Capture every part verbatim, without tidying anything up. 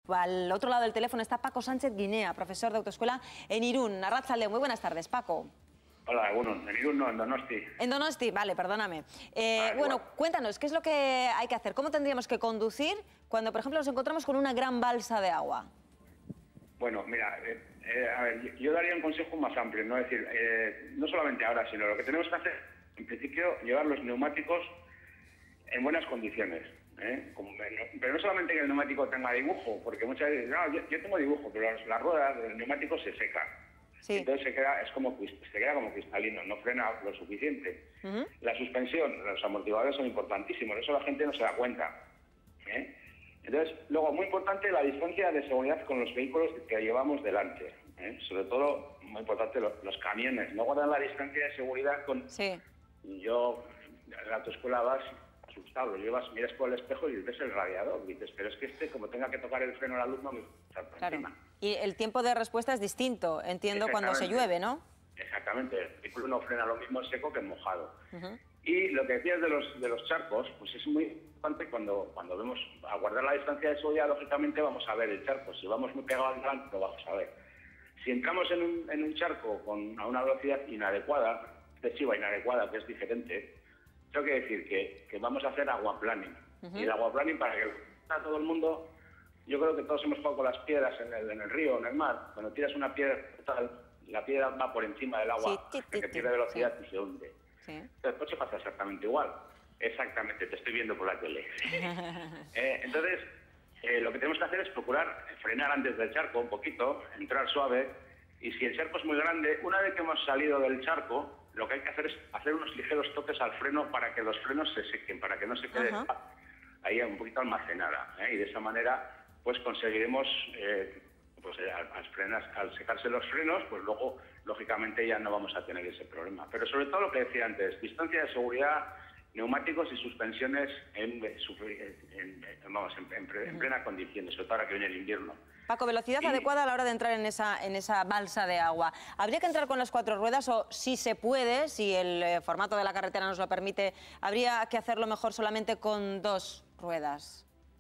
Al otro lado del teléfono está Paco Sánchez Guinea, profesor de autoescuela en Irún. Arratsalde, muy buenas tardes, Paco. Hola, bueno, en Irún no, en Donosti. En Donosti, vale, perdóname. Eh, vale, bueno, igual. cuéntanos, ¿qué es lo que hay que hacer? ¿Cómo tendríamos que conducir cuando, por ejemplo, nos encontramos con una gran balsa de agua? Bueno, mira, eh, eh, a ver, yo daría un consejo más amplio, ¿no? Es decir, eh, no solamente ahora, sino lo que tenemos que hacer, en principio, llevar los neumáticos en buenas condiciones. ¿eh? Como, pero no solamente que el neumático tenga dibujo, porque muchas veces, no, yo, yo tengo dibujo, pero las, las ruedas del neumático se secan. Sí. Entonces se queda, es como, se queda como cristalino, no frena lo suficiente. Uh-huh. La suspensión, los amortiguadores son importantísimos, eso la gente no se da cuenta. ¿eh? Entonces, luego, muy importante, la distancia de seguridad con los vehículos que llevamos delante. ¿eh? Sobre todo, muy importante, los, los camiones. No guardan la distancia de seguridad con... Sí. Yo, en la autoescuela vas asustado, llevas, miras por el espejo y ves el radiador. Dices, pero es que este, como tenga que tocar el freno al alumno, me salta claro. encima. Y el tiempo de respuesta es distinto, entiendo, cuando se llueve, ¿no? Exactamente. El vehículo no frena lo mismo en seco que en mojado. Uh-huh. Y lo que decías de los, de los charcos, pues es muy importante cuando, cuando vemos, a guardar la distancia de seguridad, lógicamente vamos a ver el charco. Si vamos muy pegados al delante, lo vamos a ver. Si entramos en un, en un charco con, a una velocidad inadecuada, excesiva, inadecuada, que es diferente, tengo que decir que, que vamos a hacer aguaplaning. Uh-huh. Y el aguaplaning, para que a todo el mundo, yo creo que todos hemos jugado con las piedras en el, en el río, en el mar. Cuando tiras una piedra total, la piedra va por encima del agua, sí, que pierde velocidad sí. y se hunde. Sí. Entonces, el coche pasa exactamente igual. Exactamente, te estoy viendo por la tele. eh, entonces, eh, lo que tenemos que hacer es procurar frenar antes del charco un poquito, entrar suave, y si el charco es muy grande, una vez que hemos salido del charco, lo que hay que hacer es hacer unos ligeros toques al freno para que los frenos se sequen, para que no se quede uh-huh. ahí un poquito almacenada. ¿eh? Y de esa manera, pues conseguiremos... Eh, pues al, al, frenas, al secarse los frenos, pues luego, lógicamente, ya no vamos a tener ese problema. Pero sobre todo lo que decía antes, distancia de seguridad, neumáticos y suspensiones en, en, en, vamos, en, en, en plena condición, sobre todo ahora que viene el invierno. Paco, velocidad y... adecuada a la hora de entrar en esa, en esa balsa de agua. ¿Habría que entrar con las cuatro ruedas o, si se puede, si el eh, formato de la carretera nos lo permite, habría que hacerlo mejor solamente con dos ruedas?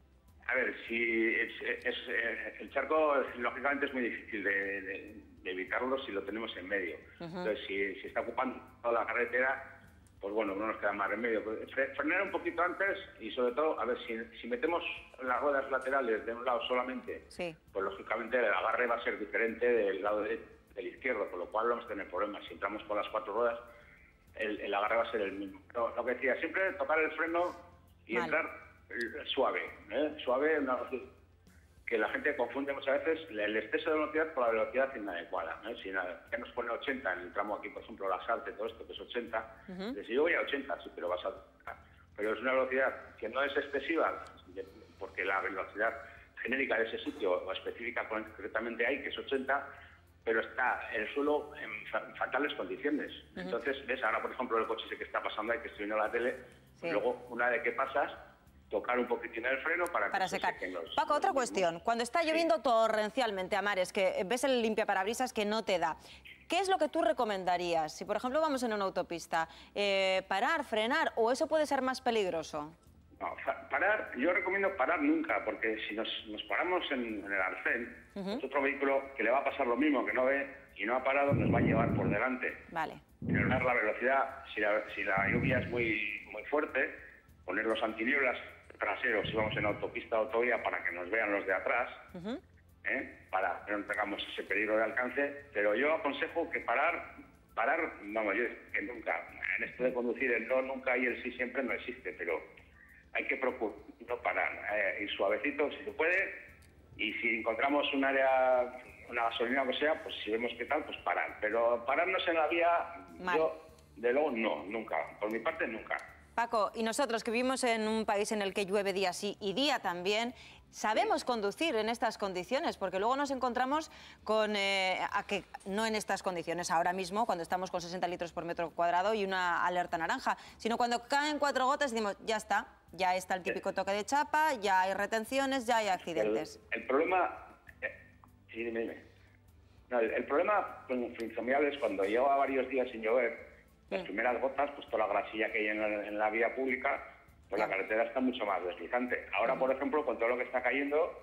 A ver, si es, es, es, el charco, lógicamente, es muy difícil de, de, de evitarlo si lo tenemos en medio. Uh-huh. Entonces, si, si está ocupando toda la carretera, pues bueno, no nos queda más remedio. Frenar un poquito antes y, sobre todo, a ver, si, si metemos las ruedas laterales de un lado solamente, sí. pues lógicamente el agarre va a ser diferente del lado de, del izquierdo, con lo cual vamos a tener problemas. Si entramos con las cuatro ruedas, el, el agarre va a ser el mismo. Pero lo que decía, siempre tocar el freno y vale. entrar... suave, ¿eh? suave, una velocidad que la gente confunde muchas veces el exceso de velocidad por la velocidad inadecuada. ¿eh? Si nada, que nos pone ochenta en el tramo aquí, por ejemplo, la Sarte, todo esto que es ochenta, uh-huh. si yo voy a ochenta, sí, pero vas a... Pero es una velocidad que no es excesiva, porque la velocidad genérica de ese sitio, o específica concretamente hay, que es ochenta, pero está el suelo en fatales condiciones. Uh-huh. Entonces, ves, ahora, por ejemplo, el coche ese que está pasando ahí, que estoy viendo la tele, sí. luego, una vez que pasas, tocar un poquitín el freno para, para que secar. Se sequen los, Paco, los otra mismos. cuestión. Cuando está lloviendo sí. torrencialmente a mares, que ves el limpiaparabrisas que no te da, ¿qué es lo que tú recomendarías? Si, por ejemplo, vamos en una autopista, eh, ¿parar, frenar o eso puede ser más peligroso? No, parar, yo recomiendo parar nunca, porque si nos, nos paramos en, en el arcén, uh-huh. otro vehículo que le va a pasar lo mismo, que no ve y no ha parado, nos va a llevar por delante. Vale. Frenar la velocidad, si la, si la lluvia es muy, muy fuerte, poner los antinieblas traseros si vamos en autopista o autovía para que nos vean los de atrás, uh-huh. ¿eh? para que no tengamos ese peligro de alcance, pero yo aconsejo que parar, parar, vamos, yo que nunca, en esto de conducir el no, nunca y el sí siempre no existe, pero hay que procurar no parar, eh, ir suavecito si se puede, y si encontramos un área, una gasolina o que sea, pues si vemos qué tal, pues parar, pero pararnos en la vía, Mal. yo, de luego no, nunca, por mi parte nunca. Paco, y nosotros que vivimos en un país en el que llueve día sí y día también, ¿sabemos conducir en estas condiciones? Porque luego nos encontramos con, eh, a que no en estas condiciones ahora mismo, cuando estamos con sesenta litros por metro cuadrado y una alerta naranja, sino cuando caen cuatro gotas y decimos, ya está, ya está el típico toque de chapa, ya hay retenciones, ya hay accidentes. El, el problema... Eh, sí, dime, dime. No, el, el problema principal es cuando lleva varios días sin llover. Las primeras gotas, pues toda la grasilla que hay en la, en la vía pública, pues la carretera está mucho más deslizante. Ahora, por ejemplo, con todo lo que está cayendo,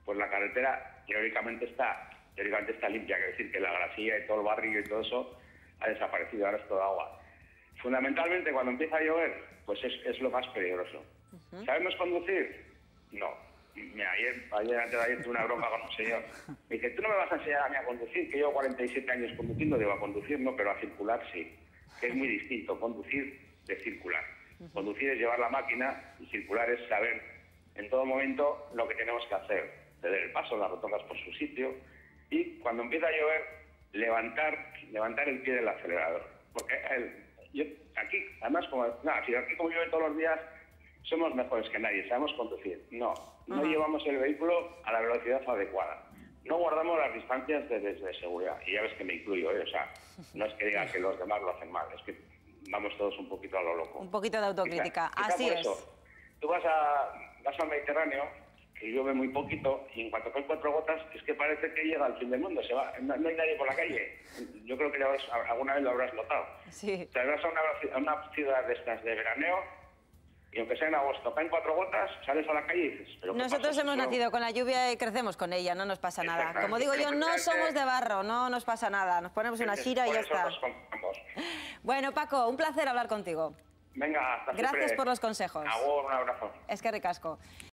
pues la carretera teóricamente está, teóricamente está limpia, quiere decir que la grasilla y todo el barrio y todo eso ha desaparecido, ahora es todo agua. Fundamentalmente, cuando empieza a llover, pues es, es lo más peligroso. Uh-huh. ¿Sabemos conducir? No. Mira, ayer, ayer, antes de ayer tuve una bronca con un señor. Me dice, ¿tú no me vas a enseñar a mí a conducir? Que llevo cuarenta y siete años conduciendo, digo, a conducir no, pero a circular sí. Que es muy distinto, conducir de circular. Uh-huh. Conducir es llevar la máquina y circular es saber en todo momento lo que tenemos que hacer. Ceder el paso, las rotondas por su sitio y cuando empieza a llover, levantar, levantar el pie del acelerador. Porque el, yo, aquí, además, como, nada, si aquí como llueve todos los días, somos mejores que nadie, sabemos conducir. No, no uh-huh. llevamos el vehículo a la velocidad adecuada. No guardamos las distancias de, de, de seguridad. Y ya ves que me incluyo, ¿eh? O sea, no es que diga que los demás lo hacen mal, es que vamos todos un poquito a lo loco. Un poquito de autocrítica, quizá, quizá así por es. Eso, tú vas, a, vas al Mediterráneo, que llueve muy poquito, y en cuanto caen cuatro gotas, es que parece que llega al fin del mundo, se va, no, no hay nadie por la calle. Yo creo que ya habrás, alguna vez lo habrás notado. Sí. O sea, vas a una, a una ciudad de estas de veraneo, y aunque sea en agosto, caen cuatro gotas, sales a la calle y dices... ¿Pero nosotros hemos eso? nacido con la lluvia y crecemos con ella, no nos pasa nada. Como digo yo, no somos de barro, no nos pasa nada. Nos ponemos una gira y ya está. Bueno, Paco, un placer hablar contigo. Venga, hasta Gracias siempre. por los consejos. Agur, un abrazo. Es que ricasco.